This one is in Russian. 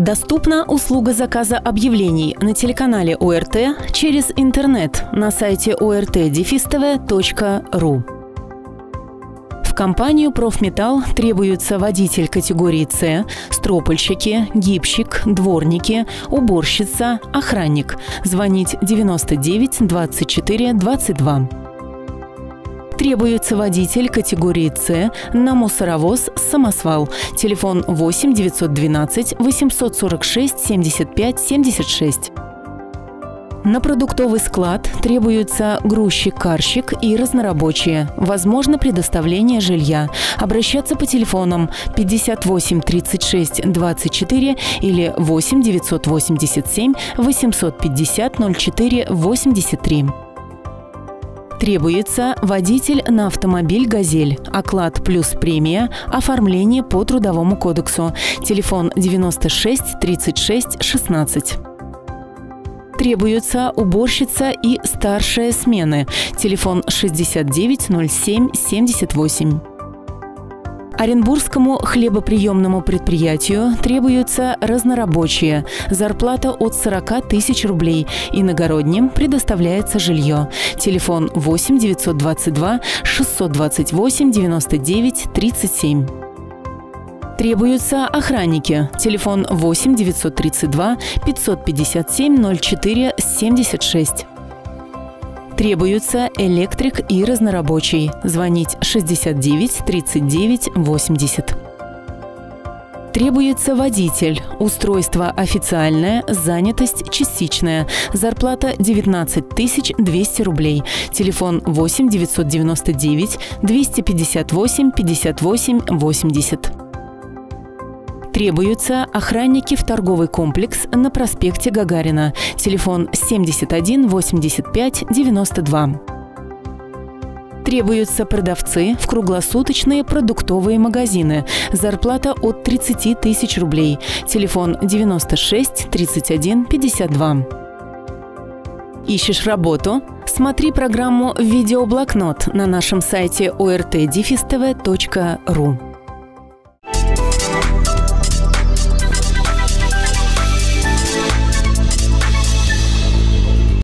Доступна услуга заказа объявлений на телеканале ОРТ через интернет на сайте ort-tv.ru. В компанию «Профметалл» требуются водитель категории «С», стропольщики, гибщик, дворники, уборщица, охранник. Звонить 99 24 22. Требуется водитель категории «С» на мусоровоз «Самосвал». Телефон 8 912 846 75 76. На продуктовый склад требуются грузчик-карщик и разнорабочие. Возможно предоставление жилья. Обращаться по телефонам 58 36 24 или 8 987 850 04 83. Требуется водитель на автомобиль «Газель». Оклад плюс премия. Оформление по Трудовому кодексу. Телефон 96 36 16. Требуются уборщица и старшие смены. Телефон 69 07 78. Оренбургскому хлебоприемному предприятию требуются разнорабочие. Зарплата от 40 тысяч рублей. Иногородним предоставляется жилье. Телефон 8 922 628 99 37. Требуются охранники. Телефон 8 932 557 04 76. Требуются электрик и разнорабочий. Звонить 69 39 80. Требуется водитель. Устройство официальное, занятость частичная. Зарплата 19 200 рублей. Телефон 8 999 258 58 80. Требуются охранники в торговый комплекс на проспекте Гагарина. Телефон 71 85 92. Требуются продавцы в круглосуточные продуктовые магазины. Зарплата от 30 тысяч рублей. Телефон 96 31 52. Ищешь работу? Смотри программу «Видеоблокнот» на нашем сайте ort-tv.ru.